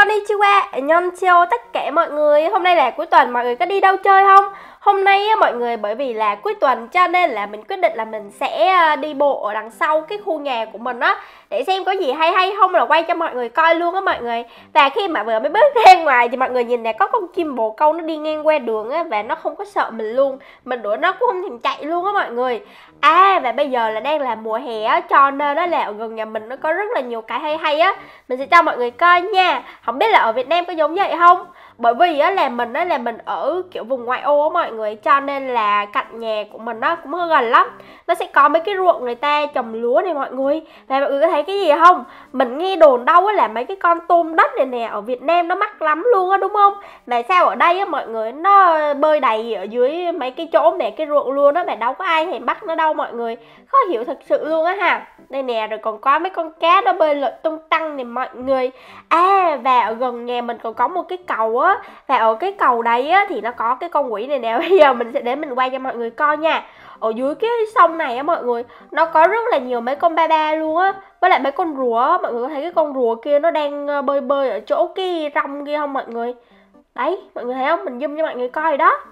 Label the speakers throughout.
Speaker 1: Konnichiwa, annyeonghaseyo tất cả mọi người. Hôm nay là cuối tuần, mọi người có đi đâu chơi không? Hôm nay mọi người bởi vì là cuối tuần cho nên là mình quyết định là mình sẽ đi bộ ở đằng sau cái khu nhà của mình á, để xem có gì hay hay không là quay cho mọi người coi luôn á mọi người. Và khi mà vừa mới bước ra ngoài thì mọi người nhìn nè, có con chim bồ câu nó đi ngang qua đường á, và nó không có sợ mình luôn. Mình đuổi nó cũng không thèm chạy luôn á mọi người. Và bây giờ là đang là mùa hè á, cho nên đó là ở gần nhà mình nó có rất là nhiều cái hay hay á. Mình sẽ cho mọi người coi nha. Không biết là ở Việt Nam có giống vậy không? Bởi vì á là mình ở kiểu vùng ngoại ô á mọi người, cho nên là cạnh nhà của mình nó cũng hơi gần lắm. Nó sẽ có mấy cái ruộng người ta trồng lúa này mọi người. Và mọi người có thấy cái gì không? Mình nghe đồn đâu á là mấy cái con tôm đất này nè ở Việt Nam nó mắc lắm luôn á, đúng không? Mà sao ở đây á mọi người nó bơi đầy ở dưới mấy cái chỗ nè, cái ruộng luôn đó, mà đâu có ai thèm bắt nó đâu mọi người. Khó hiểu thật sự luôn á ha. Đây nè, rồi còn có mấy con cá nó bơi lội tung tăng này mọi người. Và ở gần nhà mình còn có một cái cầu á, và ở cái cầu đấy á thì nó có cái con quỷ này nè. Bây giờ mình sẽ để mình quay cho mọi người coi nha. Ở dưới cái sông này á mọi người, nó có rất là nhiều mấy con ba ba luôn á, với lại mấy con rùa á. Mọi người có thấy cái con rùa kia nó đang bơi bơi ở chỗ cái rong kia không mọi người? Đấy, mọi người thấy không? Mình zoom cho mọi người coi rồi đó.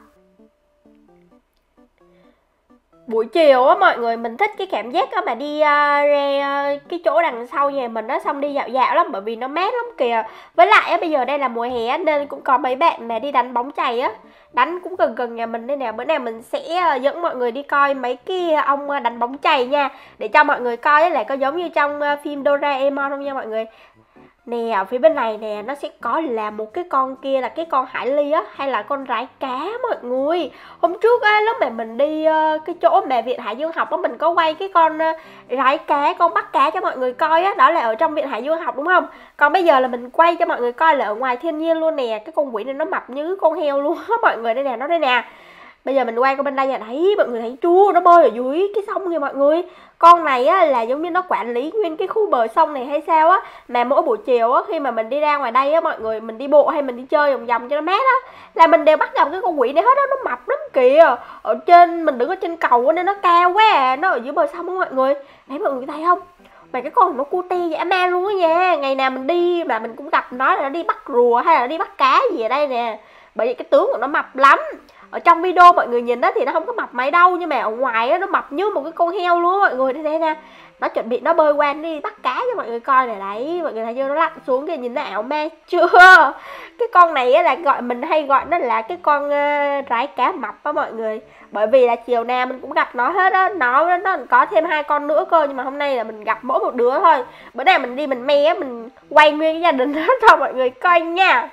Speaker 1: Buổi chiều á mọi người, mình thích cái cảm giác á mà đi ra cái chỗ đằng sau nhà mình đó, xong đi dạo dạo lắm, bởi vì nó mát lắm kìa. Với lại á bây giờ đây là mùa hè á, nên cũng có mấy bạn mà đi đánh bóng chày á, đánh cũng gần gần nhà mình đây nè. Bữa nào mình sẽ dẫn mọi người đi coi mấy cái ông đánh bóng chày nha, để cho mọi người coi là có giống như trong phim Doraemon không nha mọi người. Nè, ở phía bên này nè, nó sẽ có là một cái con kia là cái con hải ly á, hay là con rái cá mọi người. Hôm trước á, lúc mà mình đi cái chỗ mà Viện Hải Dương học á, mình có quay cái con rái cá, con bắt cá cho mọi người coi á. Đó là ở trong Viện Hải Dương học đúng không? Còn bây giờ là mình quay cho mọi người coi là ở ngoài thiên nhiên luôn nè. Cái con quỷ này nó mập như con heo luôn á mọi người. Đây nè, nó đây nè. Bây giờ mình quay qua bên đây là thấy mọi người thấy chưa, nó bơi ở dưới cái sông kìa mọi người. Con này á là giống như nó quản lý nguyên cái khu bờ sông này hay sao á. Mà mỗi buổi chiều á, khi mà mình đi ra ngoài đây á mọi người, mình đi bộ hay mình đi chơi vòng vòng cho nó mát á, là mình đều bắt gặp cái con quỷ này hết á. Nó mập lắm kìa. Ở trên, mình đứng ở trên cầu nên nó cao quá à. Nó ở dưới bờ sông á mọi người. Đấy mọi người thấy không? Mà cái con nó cute dã man luôn á nha. Ngày nào mình đi mà mình cũng gặp nó là nó đi bắt rùa hay là đi bắt cá gì ở đây nè. Bởi vì cái tướng của nó mập lắm. Ở trong video mọi người nhìn đó thì nó không có mập mấy đâu, nhưng mà ở ngoài á, nó mập như một cái con heo luôn á mọi người. Đây nè, nó chuẩn bị nó bơi qua đi bắt cá cho mọi người coi này. Đấy, mọi người thấy chưa, nó lặn xuống kìa, nhìn nó ảo ma chưa? Cái con này á là mình hay gọi nó là cái con rái cá mập á mọi người. Bởi vì là chiều nào mình cũng gặp nó hết á. Nó có thêm 2 con nữa cơ, nhưng mà hôm nay là mình gặp mỗi một đứa thôi. Bữa nào mình đi mình me á, mình quay nguyên cái gia đình đó cho mọi người coi nha.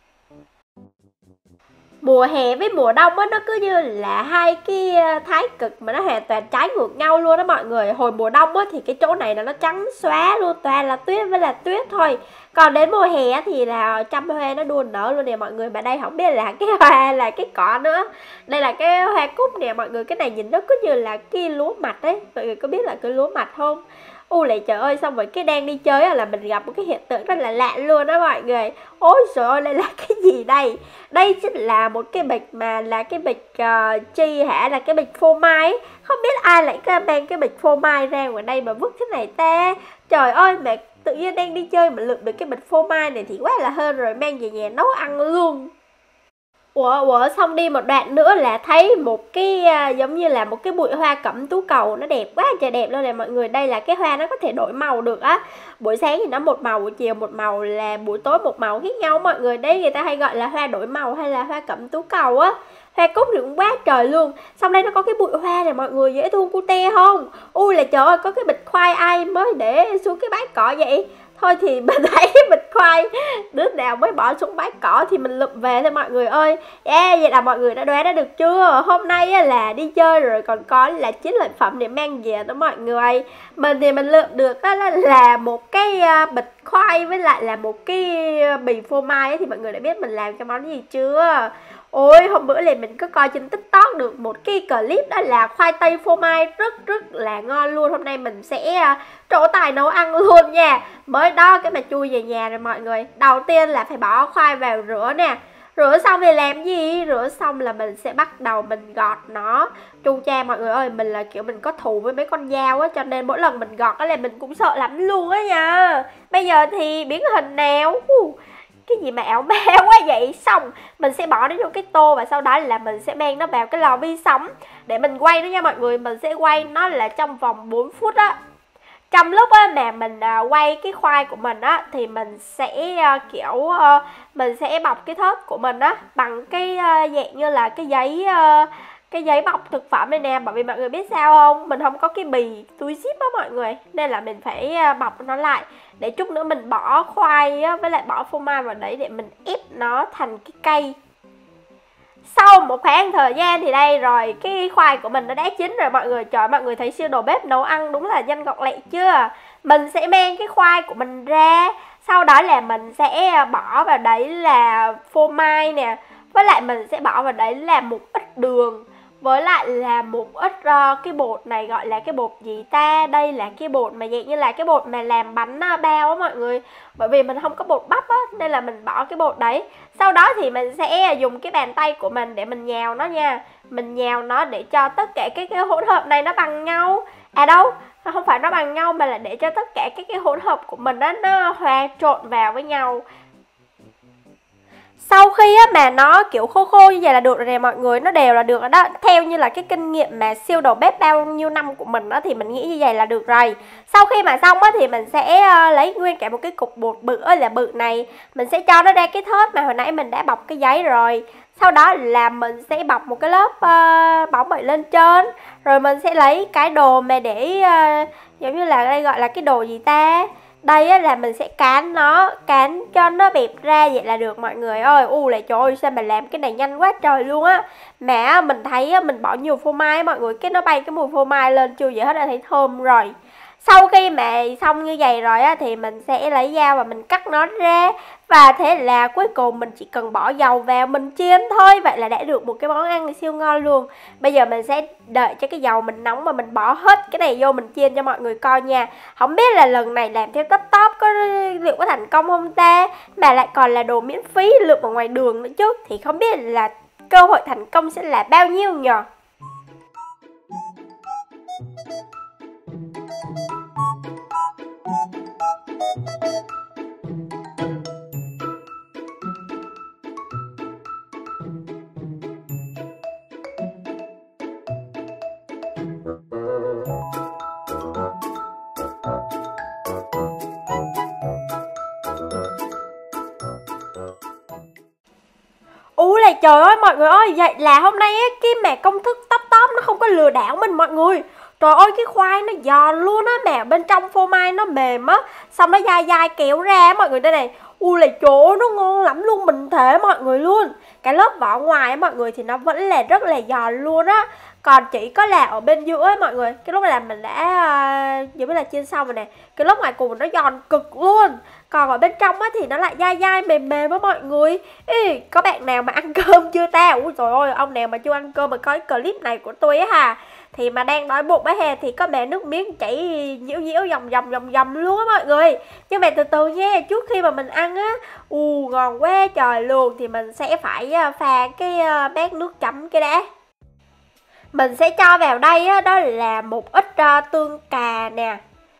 Speaker 1: Mùa hè với mùa đông á, nó cứ như là hai cái thái cực mà nó hoàn toàn trái ngược nhau luôn đó mọi người. Hồi mùa đông á thì cái chỗ này là nó trắng xóa luôn, toàn là tuyết với là tuyết thôi. Còn đến mùa hè thì là trăm hoa nó đua nở luôn nè mọi người. Mà đây không biết là cái hoa là cái cỏ nữa. Đây là cái hoa cúc nè mọi người. Cái này nhìn nó cứ như là cái lúa mạch ấy. Mọi người có biết là cái lúa mạch không? Lại trời ơi, xong rồi cái đang đi chơi là mình gặp một cái hiện tượng rất là lạ luôn đó mọi người. Ôi trời ơi, đây là cái gì đây? Đây chính là một cái bịch mà là cái bịch chi hả, là cái bịch phô mai. Không biết ai lại mang cái bịch phô mai ra ngoài đây mà vứt thế này ta. Trời ơi, mà tự nhiên đang đi chơi mà lượm được cái bịch phô mai này thì quá là hên rồi, mang về nhà nấu ăn luôn. Ủa, xong đi một đoạn nữa là thấy một cái giống như là một cái bụi hoa cẩm tú cầu. Nó đẹp quá trời đẹp luôn nè mọi người. Đây là cái hoa nó có thể đổi màu được á. Buổi sáng thì nó một màu, buổi chiều một màu, là buổi tối một màu khác nhau mọi người. Đấy người ta hay gọi là hoa đổi màu hay là hoa cẩm tú cầu á. Hoa cúc thì cũng quá trời luôn. Xong đây nó có cái bụi hoa này mọi người, dễ thương cute không? Là trời ơi, có cái bịch khoai ai mới để xuống cái bãi cỏ vậy? Thôi thì mình thấy bịch khoai đứa nào mới bỏ xuống bãi cỏ thì mình lụm về thôi mọi người ơi. Vậy là mọi người đã đoán ra được chưa? Hôm nay là đi chơi rồi còn có là 9 lợi phẩm để mang về đó mọi người. Mình thì mình lượm được đó là một cái bịch khoai với lại là một cái bì phô mai ấy. Thì mọi người đã biết mình làm cái món gì chưa? Hôm bữa này mình có coi trên TikTok được một cái clip đó là khoai tây phô mai rất là ngon luôn. Hôm nay mình sẽ trổ tài nấu ăn luôn nha. Mới đó cái mà chui về nhà rồi mọi người. Đầu tiên là phải bỏ khoai vào rửa nè. Rửa xong thì làm gì? Rửa xong là mình sẽ bắt đầu mình gọt nó. Chu cha mọi người ơi, mình là kiểu mình có thù với mấy con dao á, cho nên mỗi lần mình gọt á là mình cũng sợ lắm luôn á nha. Bây giờ thì biến hình nào. cái gì mà ảo ma quá vậy. Xong mình sẽ bỏ nó vô cái tô và sau đó là mình sẽ mang nó vào cái lò vi sóng để mình quay nó nha mọi người. Mình sẽ quay nó là trong vòng 4 phút á. Trong lúc mà mình quay cái khoai của mình á thì mình sẽ kiểu mình sẽ bọc cái thớt của mình á bằng cái dạng như là cái giấy bọc thực phẩm này nè. Bởi vì mọi người biết sao không, mình không có cái bì túi zip á mọi người, nên là mình phải bọc nó lại để chút nữa mình bỏ khoai á, với lại bỏ phô mai vào đấy để mình ép nó thành cái cây. Sau một khoảng thời gian thì đây rồi, cái khoai của mình nó đã chín rồi mọi người. Trời, mọi người thấy siêu đầu bếp nấu ăn đúng là nhanh gọn lẹ chưa? Mình sẽ mang cái khoai của mình ra, sau đó là mình sẽ bỏ vào đấy là phô mai nè, với lại mình sẽ bỏ vào đấy là một ít đường, với lại là một ít cái bột này gọi là cái bột gì ta? Đây là cái bột mà dạng như là cái bột mà làm bánh bao á mọi người. Bởi vì mình không có bột bắp á nên là mình bỏ cái bột đấy. Sau đó thì mình sẽ dùng cái bàn tay của mình để mình nhào nó nha. Mình nhào nó để cho tất cả cái hỗn hợp này nó bằng nhau. À đâu, không phải nó bằng nhau mà là để cho tất cả cái hỗn hợp của mình đó nó hòa trộn vào với nhau. Sau khi mà nó kiểu khô khô như vậy là được rồi nè mọi người, nó đều là được rồi đó. Theo như là cái kinh nghiệm mà siêu đầu bếp bao nhiêu năm của mình đó thì mình nghĩ như vậy là được rồi. Sau khi mà xong á thì mình sẽ lấy nguyên cả một cái cục bột bự là bự này, mình sẽ cho nó ra cái thớt mà hồi nãy mình đã bọc cái giấy rồi. Sau đó là mình sẽ bọc một cái lớp bảo vệ lên trên. Rồi mình sẽ lấy cái đồ mà để giống như là đây gọi là cái đồ gì ta? Đây á, là mình sẽ cán cho nó bẹp ra vậy là được mọi người ơi. Lại trời ơi, sao mà làm cái này nhanh quá trời luôn á. Mà mình thấy á, mình bỏ nhiều phô mai mọi người, cái nó bay cái mùi phô mai lên chưa vậy hết đã thấy thơm rồi. Sau khi mà xong như vậy rồi á thì mình sẽ lấy dao và mình cắt nó ra. Và thế là cuối cùng mình chỉ cần bỏ dầu vào mình chiên thôi. Vậy là đã được một cái món ăn siêu ngon luôn. Bây giờ mình sẽ đợi cho cái dầu mình nóng mà mình bỏ hết cái này vô mình chiên cho mọi người coi nha. Không biết là lần này làm theo top liệu có thành công không ta? Mà lại còn là đồ miễn phí lượm ở ngoài đường nữa chứ. Thì không biết là cơ hội thành công sẽ là bao nhiêu nhờ. Là trời ơi mọi người ơi, vậy là hôm nay á, cái mà công thức top nó không có lừa đảo mình mọi người. Trời ơi, cái khoai nó giòn luôn á, mà bên trong phô mai nó mềm á, xong nó dai dai kéo ra mọi người đây này. Là trời ơi, nó ngon lắm luôn, mình thề mọi người luôn. Cái lớp vỏ ngoài á mọi người thì nó vẫn là rất là giòn luôn á. Còn chỉ có là ở bên giữa ấy mọi người, cái lúc này mình đã giống như là chiên xong rồi nè, cái lớp ngoài cùng nó giòn cực luôn. Còn ở bên trong á thì nó lại dai dai mềm mềm với mọi người. Có bạn nào mà ăn cơm chưa ta? Ui trời ơi, ông nào mà chưa ăn cơm mà coi clip này của tôi á hà, thì mà đang đói bụng á hè, thì có mẹ nước miếng chảy nhiễu nhiễu dòng luôn á mọi người. Nhưng mà từ từ nha, trước khi mà mình ăn á, ngon quá trời luôn, thì mình sẽ phải pha cái bát nước chấm cái đã. Mình sẽ cho vào đây á, đó là một ít tương cà nè,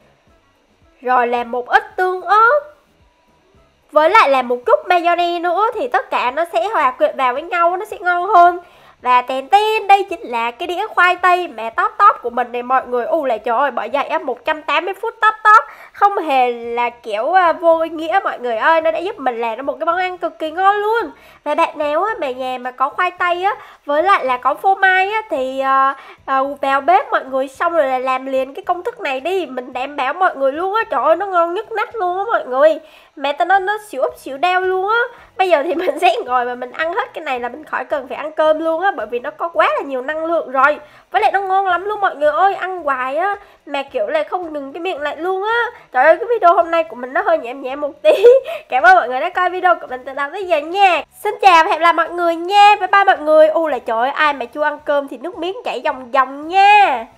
Speaker 1: rồi là một ít tương ớt, với lại là một chút mayonnaise nữa, thì tất cả nó sẽ hòa quyện vào với nhau, nó sẽ ngon hơn. Và tèn tin, đây chính là cái đĩa khoai tây mẹ top của mình này mọi người. Là trời ơi, bởi vậy á 180 phút top không hề là kiểu vô ý nghĩa mọi người ơi. Nó đã giúp mình làm ra một cái món ăn cực kỳ ngon luôn. Và bạn nào á mà nhà mà có khoai tây á với lại là có phô mai á thì vào bếp mọi người, xong rồi là làm liền cái công thức này đi. Mình đảm bảo mọi người luôn á, trời ơi nó ngon nhất nách luôn á mọi người. Mẹ tao nó xỉu úp xỉu đeo luôn á. Bây giờ thì mình sẽ ngồi mà mình ăn hết cái này là mình khỏi cần phải ăn cơm luôn á, bởi vì nó có quá là nhiều năng lượng rồi. Với lại nó ngon lắm luôn mọi người ơi, ăn hoài á mà kiểu là không ngừng cái miệng lại luôn á. Trời ơi, cái video hôm nay của mình nó hơi nhảm nhảm một tí. Cảm ơn mọi người đã coi video của mình từ đầu tới giờ nha. Xin chào và hẹn gặp lại mọi người nha. Bye bye mọi người. Là trời ơi, ai mà chưa ăn cơm thì nước miếng chảy ròng ròng nha.